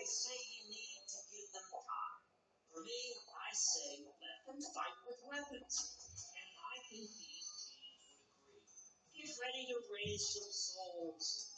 say you need to give them time. For me, I say let them fight with weapons. And I think these teens would agree. Get ready to raise some souls.